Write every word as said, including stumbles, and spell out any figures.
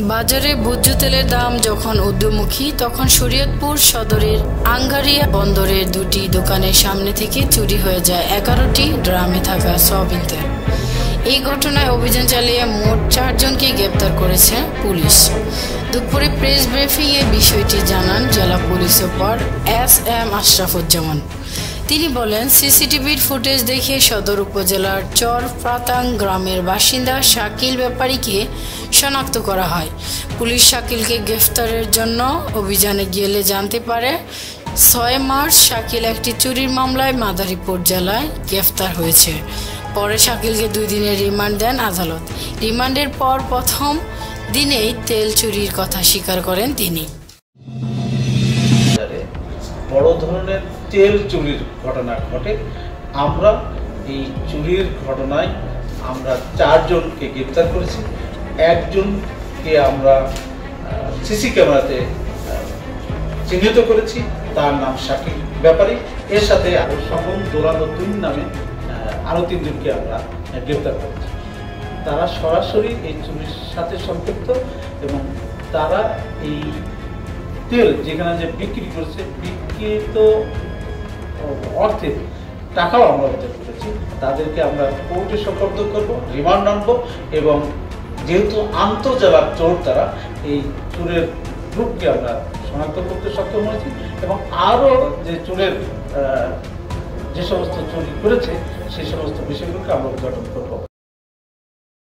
বাজারে ভোজ্য তেলের দাম যখন ঊর্ধ্বমুখী, তখন শরীয়তপুর সদরের আঙ্গারিয়া বন্দরের দুটি দোকানের সামনে থেকে চুরি হয়ে যায় এগারোটি ড্রামে থাকা সয়াবিন তেল। এই ঘটনায় অভিযান চালিয়ে মোট চারজনকে গ্রেপ্তার করেছে পুলিশ। দুপুরে প্রেস ব্রিফিংয়ে বিষয়টি জানান জেলা police super S M Ashrafuzzaman. তিনি বলেন, সিসিটিভির ফুটেজ দেখে সদর উপজেলার চর প্রাতাং গ্রামের বাসিন্দা শাকিল ব্যাপারীকে শনাক্ত করা হয়। পুলিশ শাকিলকে গ্রেফতারের জন্য অভিযানে গেলে জানতে পারে ছয় মার্চ শাকিল একটি চুরির মামলায় মাদারীপুর জেলায় গ্রেফতার হয়েছে। পরে শাকিলকে দুই দিনের রিমান্ড দেন আদালত। রিমান্ডের পর প্রথম দিনেই তেল চুরির কথা স্বীকার করেন তিনি। বড় ধরনের তেল চুরির ঘটনা ঘটে। আমরা এই চুরির ঘটনায় আমরা চারজনকে গ্রেপ্তার করেছি। একজনকে আমরা সিসি ক্যামেরাতে চিহ্নিত করেছি, তার নাম শাকিল ব্যাপারী। এর সাথে আরো স্বপন দোলানুদ্দিন নামে আরো তিনজনকে আমরা গ্রেপ্তার করেছি। তারা সরাসরি এই চুরির সাথে সম্পৃক্ত এবং তারা এই তেল যেখানে যে বিক্রি করেছে, বিক্রিত অর্থে টাকাও আমরা উদ্ধার করেছি। তাদেরকে আমরা কোর্টে সোপর্দ করব, রিমান্ড আনবো এবং যেহেতু আন্তঃজেলার চোর, তারা এই চোরের গ্রুপকে আমরা শনাক্ত করতে সক্ষম হয়েছি এবং আরও যে চোরের যে সমস্ত চুরি করেছে সেই সমস্ত বিষয়গুলোকে আমরা উদ্ঘাটন করবো।